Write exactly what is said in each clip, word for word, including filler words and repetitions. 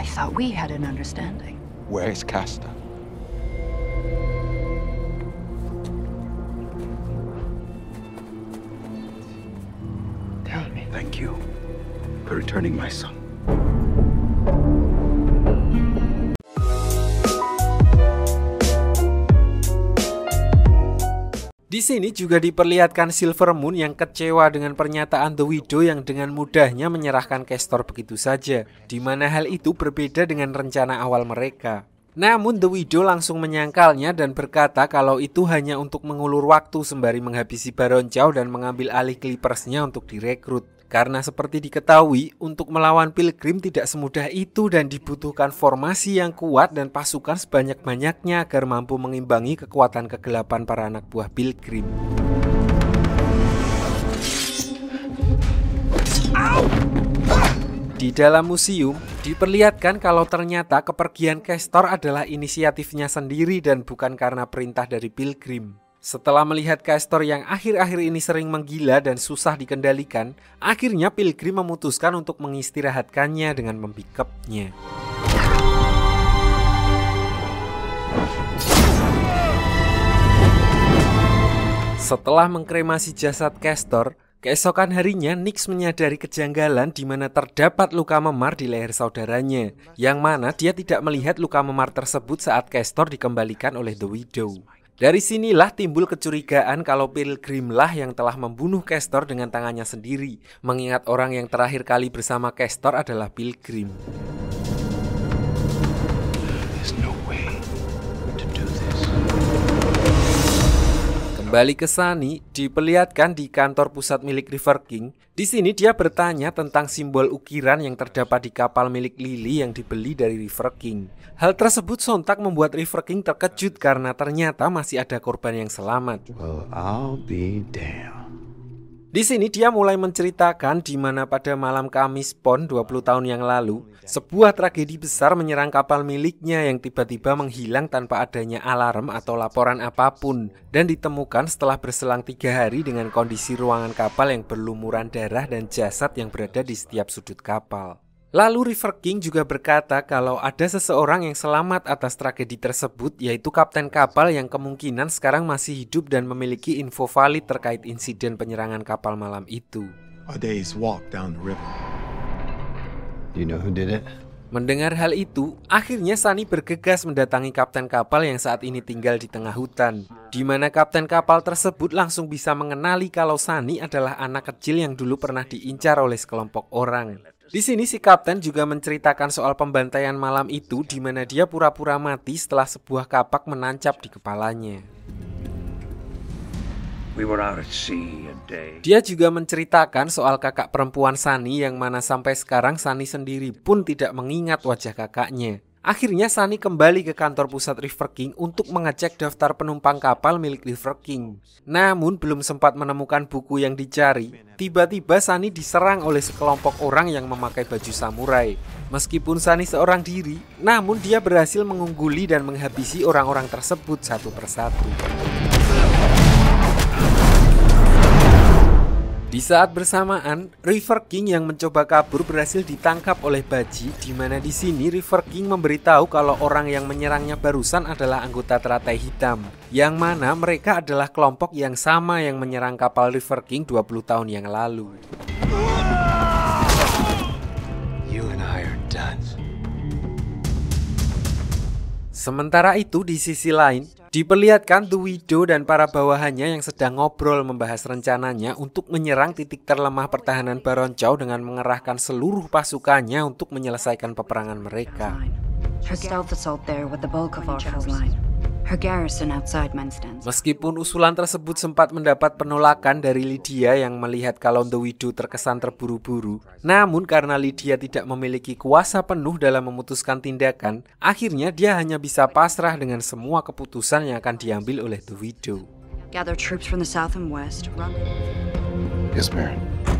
I thought we had an understanding. Where is Castor? Tell me. Thank you for returning my son. Di sini juga diperlihatkan Silver Moon yang kecewa dengan pernyataan The Widow yang dengan mudahnya menyerahkan Castor begitu saja, di mana hal itu berbeda dengan rencana awal mereka. Namun The Widow langsung menyangkalnya dan berkata kalau itu hanya untuk mengulur waktu sembari menghabisi Baron Chow dan mengambil alih Clippersnya untuk direkrut. Karena seperti diketahui, untuk melawan Pilgrim tidak semudah itu dan dibutuhkan formasi yang kuat dan pasukan sebanyak-banyaknya agar mampu mengimbangi kekuatan kegelapan para anak buah Pilgrim. Di dalam museum, diperlihatkan kalau ternyata kepergian Castor adalah inisiatifnya sendiri dan bukan karena perintah dari Pilgrim. Setelah melihat Castor yang akhir-akhir ini sering menggila dan susah dikendalikan, akhirnya Pilgrim memutuskan untuk mengistirahatkannya dengan membikapnya. Setelah mengkremasi jasad Castor, keesokan harinya Nyx menyadari kejanggalan di mana terdapat luka memar di leher saudaranya, yang mana dia tidak melihat luka memar tersebut saat Castor dikembalikan oleh The Widow. Dari sinilah timbul kecurigaan kalau Pilgrim lah yang telah membunuh Castor dengan tangannya sendiri, mengingat orang yang terakhir kali bersama Castor adalah Pilgrim. Kembali ke Sunny, diperlihatkan di kantor pusat milik River King. Di sini dia bertanya tentang simbol ukiran yang terdapat di kapal milik Lily yang dibeli dari River King. Hal tersebut sontak membuat River King terkejut karena ternyata masih ada korban yang selamat. Well, I'll be damned. Di sini dia mulai menceritakan di mana pada malam Kamis Pon dua puluh tahun yang lalu, sebuah tragedi besar menyerang kapal miliknya yang tiba-tiba menghilang tanpa adanya alarm atau laporan apapun dan ditemukan setelah berselang tiga hari dengan kondisi ruangan kapal yang berlumuran darah dan jasad yang berada di setiap sudut kapal. Lalu River King juga berkata kalau ada seseorang yang selamat atas tragedi tersebut, yaitu kapten kapal yang kemungkinan sekarang masih hidup dan memiliki info valid terkait insiden penyerangan kapal malam itu. A day's walk down the river. Do you know who did it? Mendengar hal itu, akhirnya Sunny bergegas mendatangi kapten kapal yang saat ini tinggal di tengah hutan, di mana kapten kapal tersebut langsung bisa mengenali kalau Sunny adalah anak kecil yang dulu pernah diincar oleh sekelompok orang. Di sini si kapten juga menceritakan soal pembantaian malam itu di mana dia pura-pura mati setelah sebuah kapak menancap di kepalanya. We were out at sea a day. Dia juga menceritakan soal kakak perempuan Sunny yang mana sampai sekarang Sunny sendiri pun tidak mengingat wajah kakaknya. Akhirnya Sunny kembali ke kantor pusat River King untuk mengecek daftar penumpang kapal milik River King. Namun belum sempat menemukan buku yang dicari, tiba-tiba Sunny diserang oleh sekelompok orang yang memakai baju samurai. Meskipun Sunny seorang diri, namun dia berhasil mengungguli dan menghabisi orang-orang tersebut satu persatu. Di saat bersamaan, River King yang mencoba kabur berhasil ditangkap oleh Baji, di mana di sini River King memberitahu kalau orang yang menyerangnya barusan adalah anggota teratai hitam, yang mana mereka adalah kelompok yang sama yang menyerang kapal River King dua puluh tahun yang lalu. You and I are done. Sementara itu di sisi lain, diperlihatkan The Widow dan para bawahannya yang sedang ngobrol membahas rencananya untuk menyerang titik terlemah pertahanan Baron Chow dengan mengerahkan seluruh pasukannya untuk menyelesaikan peperangan mereka. Her stealth assault there with the bulk of our foe line. Her garrison outside Menstans. Meskipun usulan tersebut sempat mendapat penolakan dari Lydia yang melihat kalau The Widow terkesan terburu-buru, namun karena Lydia tidak memiliki kuasa penuh dalam memutuskan tindakan, akhirnya dia hanya bisa pasrah dengan semua keputusan yang akan diambil oleh The Widow. Gather troops from the south and west. Run. Yes, Baron.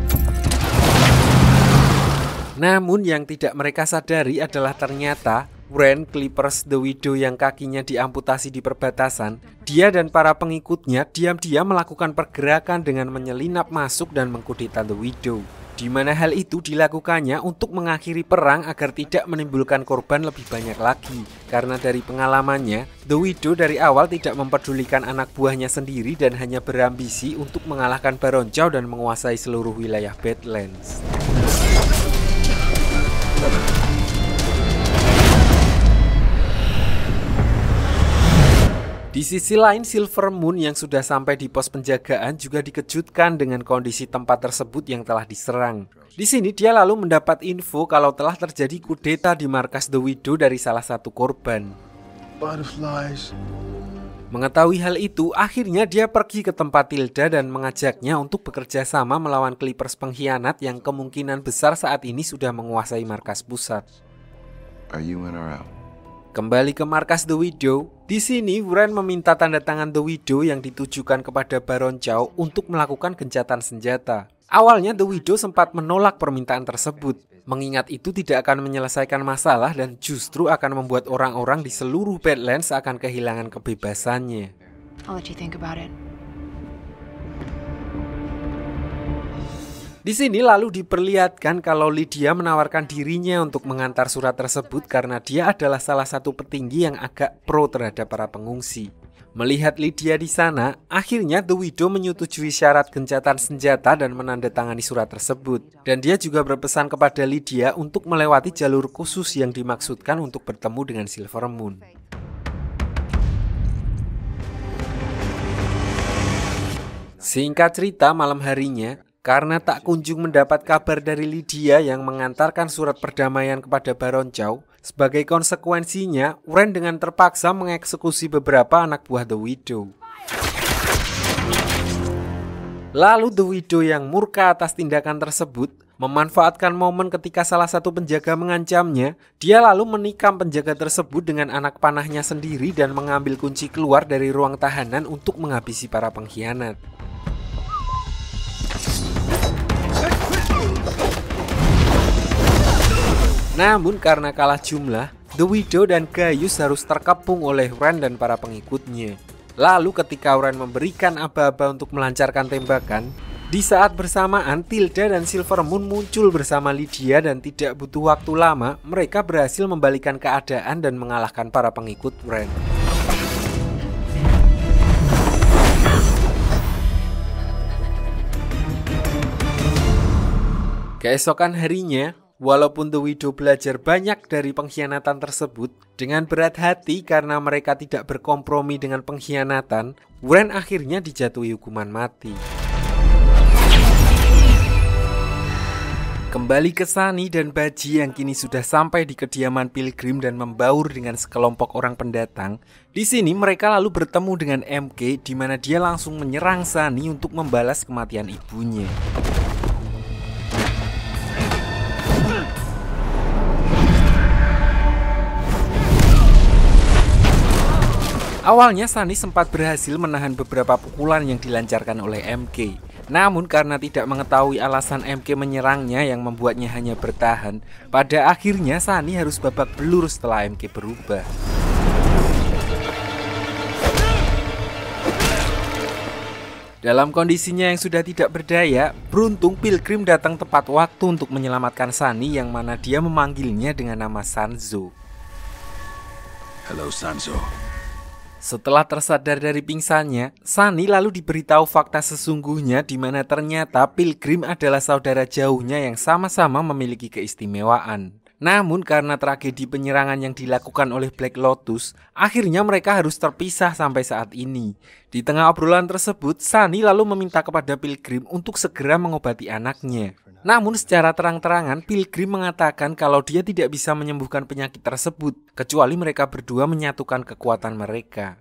Namun yang tidak mereka sadari adalah ternyata Wren, Clippers, The Widow yang kakinya diamputasi di perbatasan, dia dan para pengikutnya diam-diam melakukan pergerakan dengan menyelinap masuk dan mengkudeta The Widow. di mana hal itu dilakukannya untuk mengakhiri perang agar tidak menimbulkan korban lebih banyak lagi. Karena dari pengalamannya, The Widow dari awal tidak mempedulikan anak buahnya sendiri dan hanya berambisi untuk mengalahkan Baron Chow dan menguasai seluruh wilayah Badlands. Di sisi lain, Silver Moon yang sudah sampai di pos penjagaan juga dikejutkan dengan kondisi tempat tersebut yang telah diserang. Di sini dia lalu mendapat info kalau telah terjadi kudeta di markas The Widow dari salah satu korban. Butterflies. Mengetahui hal itu, akhirnya dia pergi ke tempat Tilda dan mengajaknya untuk bekerja sama melawan Clippers pengkhianat yang kemungkinan besar saat ini sudah menguasai markas pusat. Are you in or out? Kembali ke markas The Widow, di sini Wren meminta tanda tangan The Widow yang ditujukan kepada Baron Chow untuk melakukan gencatan senjata. Awalnya The Widow sempat menolak permintaan tersebut, mengingat itu tidak akan menyelesaikan masalah dan justru akan membuat orang-orang di seluruh Badlands akan kehilangan kebebasannya. I'll let you think about it. Di sini lalu diperlihatkan kalau Lydia menawarkan dirinya untuk mengantar surat tersebut karena dia adalah salah satu petinggi yang agak pro terhadap para pengungsi. Melihat Lydia di sana, akhirnya The Widow menyetujui syarat gencatan senjata dan menandatangani surat tersebut. Dan dia juga berpesan kepada Lydia untuk melewati jalur khusus yang dimaksudkan untuk bertemu dengan Silver Moon. Singkat cerita, malam harinya, karena tak kunjung mendapat kabar dari Lydia yang mengantarkan surat perdamaian kepada Baron Chow, sebagai konsekuensinya, Wren dengan terpaksa mengeksekusi beberapa anak buah The Widow. Lalu The Widow yang murka atas tindakan tersebut, memanfaatkan momen ketika salah satu penjaga mengancamnya, dia lalu menikam penjaga tersebut dengan anak panahnya sendiri dan mengambil kunci keluar dari ruang tahanan untuk menghabisi para pengkhianat. Namun karena kalah jumlah, The Widow dan Gaius harus terkepung oleh Wren dan para pengikutnya. Lalu ketika Wren memberikan aba-aba untuk melancarkan tembakan, di saat bersamaan Tilda dan Silver Moon muncul bersama Lydia dan tidak butuh waktu lama, mereka berhasil membalikan keadaan dan mengalahkan para pengikut Wren. Keesokan harinya, walaupun The Widow belajar banyak dari pengkhianatan tersebut, dengan berat hati karena mereka tidak berkompromi dengan pengkhianatan, Wren akhirnya dijatuhi hukuman mati. Kembali ke Sunny dan Baji yang kini sudah sampai di kediaman Pilgrim dan membaur dengan sekelompok orang pendatang. Di sini mereka lalu bertemu dengan M K, di mana dia langsung menyerang Sunny untuk membalas kematian ibunya. Awalnya Sunny sempat berhasil menahan beberapa pukulan yang dilancarkan oleh M K. Namun karena tidak mengetahui alasan M K menyerangnya yang membuatnya hanya bertahan, pada akhirnya Sunny harus babak belur setelah M K berubah. Dalam kondisinya yang sudah tidak berdaya, beruntung Pilgrim datang tepat waktu untuk menyelamatkan Sunny yang mana dia memanggilnya dengan nama Sanzo. Hello, Sanzo. Setelah tersadar dari pingsannya, Sunny lalu diberitahu fakta sesungguhnya di mana ternyata Pilgrim adalah saudara jauhnya yang sama-sama memiliki keistimewaan. Namun karena tragedi penyerangan yang dilakukan oleh Black Lotus, akhirnya mereka harus terpisah sampai saat ini. Di tengah obrolan tersebut, Sunny lalu meminta kepada Pilgrim untuk segera mengobati anaknya. Namun secara terang-terangan, Pilgrim mengatakan kalau dia tidak bisa menyembuhkan penyakit tersebut, kecuali mereka berdua menyatukan kekuatan mereka.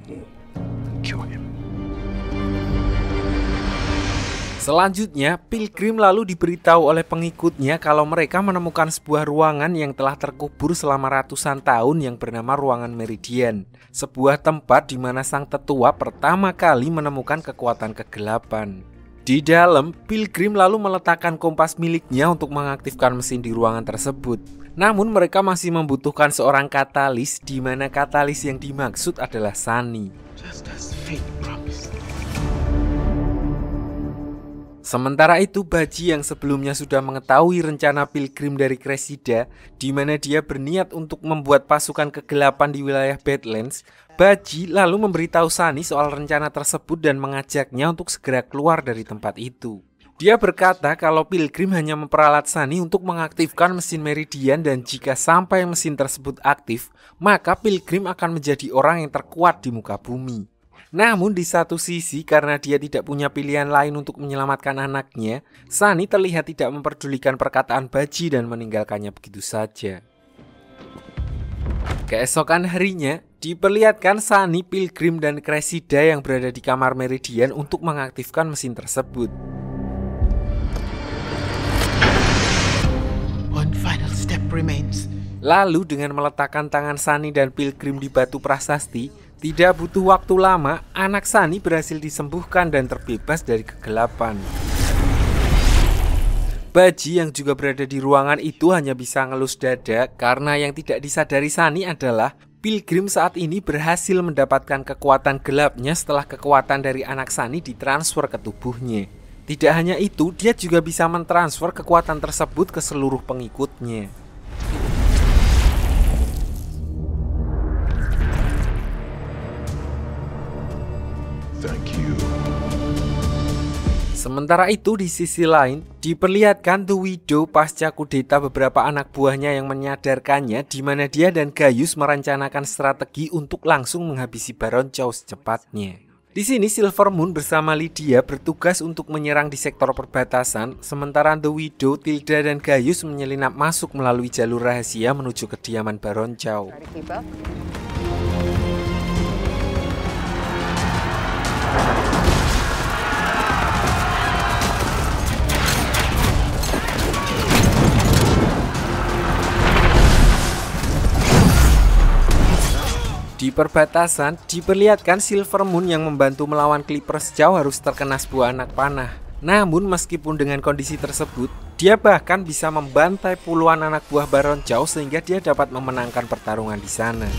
Selanjutnya, Pilgrim lalu diberitahu oleh pengikutnya kalau mereka menemukan sebuah ruangan yang telah terkubur selama ratusan tahun yang bernama Ruangan Meridian. Sebuah tempat di mana sang tetua pertama kali menemukan kekuatan kegelapan. Di dalam, Pilgrim lalu meletakkan kompas miliknya untuk mengaktifkan mesin di ruangan tersebut. Namun mereka masih membutuhkan seorang katalis, di mana katalis yang dimaksud adalah Sunny. Sementara itu, Baji yang sebelumnya sudah mengetahui rencana Pilgrim dari Cressida, di mana dia berniat untuk membuat pasukan kegelapan di wilayah Badlands, Baji lalu memberitahu Sunny soal rencana tersebut dan mengajaknya untuk segera keluar dari tempat itu. Dia berkata kalau Pilgrim hanya memperalat Sunny untuk mengaktifkan mesin Meridian dan jika sampai mesin tersebut aktif, maka Pilgrim akan menjadi orang yang terkuat di muka bumi. Namun di satu sisi karena dia tidak punya pilihan lain untuk menyelamatkan anaknya, Sunny terlihat tidak memperdulikan perkataan Baji dan meninggalkannya begitu saja. Keesokan harinya, diperlihatkan Sunny, Pilgrim, dan Cressida yang berada di kamar Meridian untuk mengaktifkan mesin tersebut. One final step remains. Lalu dengan meletakkan tangan Sunny dan Pilgrim di batu prasasti, tidak butuh waktu lama, anak Sunny berhasil disembuhkan dan terbebas dari kegelapan. Baji yang juga berada di ruangan itu hanya bisa ngelus dada karena yang tidak disadari Sunny adalah Pilgrim saat ini berhasil mendapatkan kekuatan gelapnya setelah kekuatan dari anak Sunny ditransfer ke tubuhnya. Tidak hanya itu, dia juga bisa mentransfer kekuatan tersebut ke seluruh pengikutnya. Thank you. Sementara itu di sisi lain, diperlihatkan The Widow pasca kudeta beberapa anak buahnya yang menyadarkannya di mana dia dan Gaius merencanakan strategi untuk langsung menghabisi Baron Chow secepatnya. Di sini Silvermoon bersama Lydia bertugas untuk menyerang di sektor perbatasan, sementara The Widow, Tilda, dan Gaius menyelinap masuk melalui jalur rahasia menuju kediaman Baron Chow. Di perbatasan, diperlihatkan Silvermoon yang membantu melawan Clippers Chow harus terkena sebuah anak panah. Namun meskipun dengan kondisi tersebut, dia bahkan bisa membantai puluhan anak buah Baron Chow sehingga dia dapat memenangkan pertarungan di sana.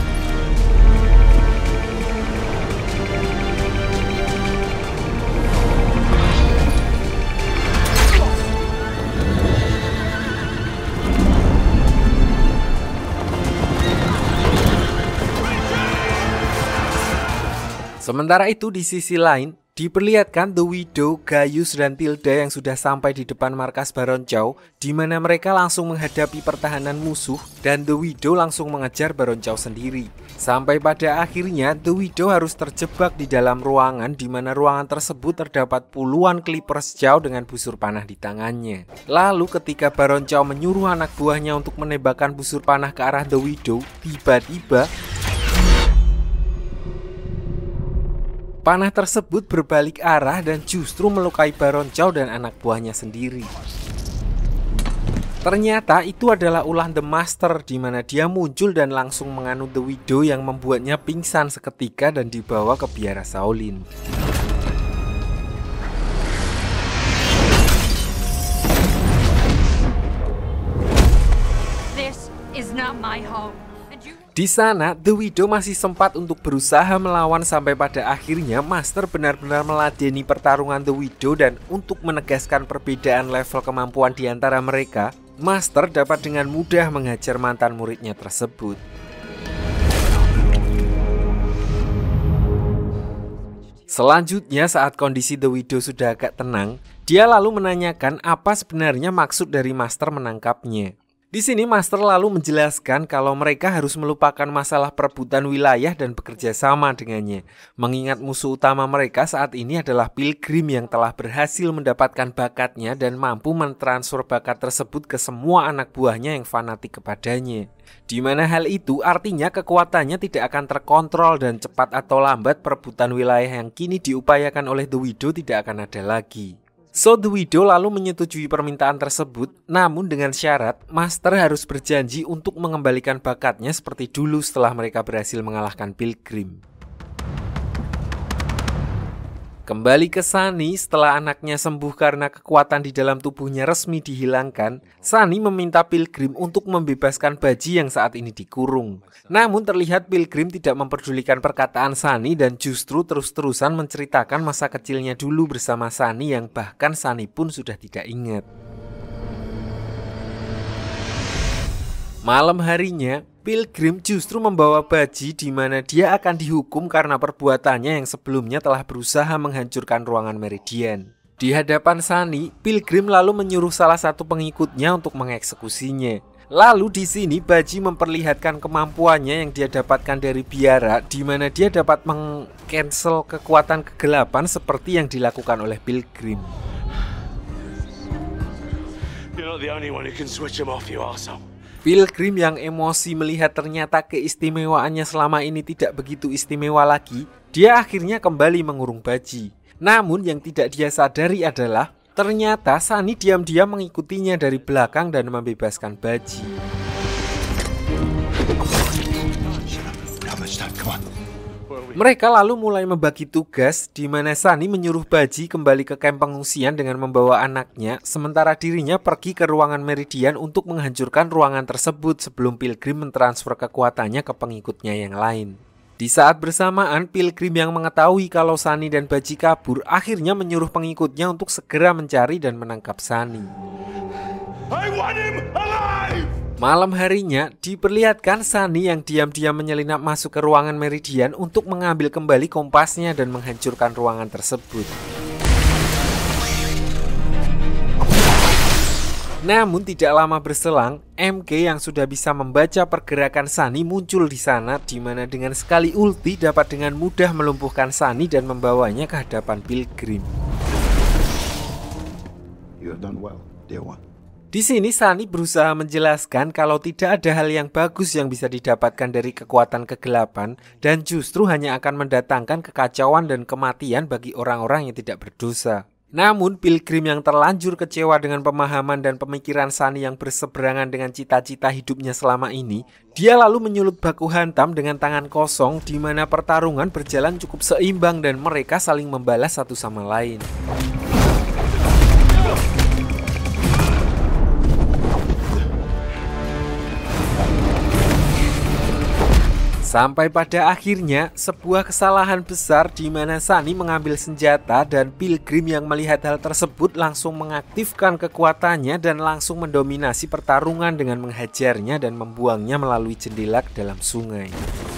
Sementara itu di sisi lain, diperlihatkan The Widow, Gaius, dan Tilda yang sudah sampai di depan markas Baron Chow, di mana mereka langsung menghadapi pertahanan musuh dan The Widow langsung mengejar Baron Chow sendiri. Sampai pada akhirnya The Widow harus terjebak di dalam ruangan di mana ruangan tersebut terdapat puluhan Clippers Chow dengan busur panah di tangannya. Lalu ketika Baron Chow menyuruh anak buahnya untuk menembakkan busur panah ke arah The Widow, tiba-tiba panah tersebut berbalik arah dan justru melukai Baron Chow dan anak buahnya sendiri. Ternyata itu adalah ulah The Master di mana dia muncul dan langsung menganut The Widow yang membuatnya pingsan seketika dan dibawa ke biara Shaolin. This is not my home. Di sana, The Widow masih sempat untuk berusaha melawan sampai pada akhirnya Master benar-benar meladeni pertarungan The Widow dan untuk menegaskan perbedaan level kemampuan di antara mereka, Master dapat dengan mudah menghajar mantan muridnya tersebut. Selanjutnya saat kondisi The Widow sudah agak tenang, dia lalu menanyakan apa sebenarnya maksud dari Master menangkapnya. Di sini Master lalu menjelaskan kalau mereka harus melupakan masalah perebutan wilayah dan bekerja sama dengannya, mengingat musuh utama mereka saat ini adalah Pilgrim yang telah berhasil mendapatkan bakatnya dan mampu mentransfer bakat tersebut ke semua anak buahnya yang fanatik kepadanya. Di mana hal itu artinya kekuatannya tidak akan terkontrol dan cepat atau lambat perebutan wilayah yang kini diupayakan oleh The Widow tidak akan ada lagi. So The Widow lalu menyetujui permintaan tersebut, namun dengan syarat Master harus berjanji untuk mengembalikan bakatnya seperti dulu setelah mereka berhasil mengalahkan Pilgrim. Kembali ke Sunny, setelah anaknya sembuh karena kekuatan di dalam tubuhnya resmi dihilangkan, Sunny meminta Pilgrim untuk membebaskan Baji yang saat ini dikurung. Namun terlihat Pilgrim tidak memperdulikan perkataan Sunny dan justru terus-terusan menceritakan masa kecilnya dulu bersama Sunny yang bahkan Sunny pun sudah tidak ingat. Malam harinya, Pilgrim justru membawa Baji di mana dia akan dihukum karena perbuatannya yang sebelumnya telah berusaha menghancurkan ruangan Meridian. Di hadapan Sunny, Pilgrim lalu menyuruh salah satu pengikutnya untuk mengeksekusinya. Lalu di sini Baji memperlihatkan kemampuannya yang dia dapatkan dari biara, di mana dia dapat meng-cancel kekuatan kegelapan seperti yang dilakukan oleh Pilgrim. You're not the only one who can switch him off, you arsehole. Pilgrim yang emosi melihat ternyata keistimewaannya selama ini tidak begitu istimewa lagi, dia akhirnya kembali mengurung Baji. Namun yang tidak dia sadari adalah ternyata Sunny diam-diam mengikutinya dari belakang dan membebaskan Baji. Mereka lalu mulai membagi tugas di mana Sunny menyuruh Baji kembali ke kamp pengungsian dengan membawa anaknya, sementara dirinya pergi ke ruangan Meridian untuk menghancurkan ruangan tersebut sebelum Pilgrim mentransfer kekuatannya ke pengikutnya yang lain. Di saat bersamaan, Pilgrim yang mengetahui kalau Sunny dan Baji kabur akhirnya menyuruh pengikutnya untuk segera mencari dan menangkap Sunny. I want him alive! Malam harinya, diperlihatkan Sunny yang diam-diam menyelinap masuk ke ruangan Meridian untuk mengambil kembali kompasnya dan menghancurkan ruangan tersebut. Namun tidak lama berselang, M K yang sudah bisa membaca pergerakan Sunny muncul di sana, di mana dengan sekali ulti dapat dengan mudah melumpuhkan Sunny dan membawanya ke hadapan Pilgrim. You have done well, dear one. Di sini Sunny berusaha menjelaskan kalau tidak ada hal yang bagus yang bisa didapatkan dari kekuatan kegelapan dan justru hanya akan mendatangkan kekacauan dan kematian bagi orang-orang yang tidak berdosa. Namun Pilgrim yang terlanjur kecewa dengan pemahaman dan pemikiran Sunny yang berseberangan dengan cita-cita hidupnya selama ini, dia lalu menyulut baku hantam dengan tangan kosong di mana pertarungan berjalan cukup seimbang dan mereka saling membalas satu sama lain. Sampai pada akhirnya, sebuah kesalahan besar di mana Sunny mengambil senjata dan Pilgrim yang melihat hal tersebut langsung mengaktifkan kekuatannya dan langsung mendominasi pertarungan dengan menghajarnya dan membuangnya melalui jendela ke dalam sungai.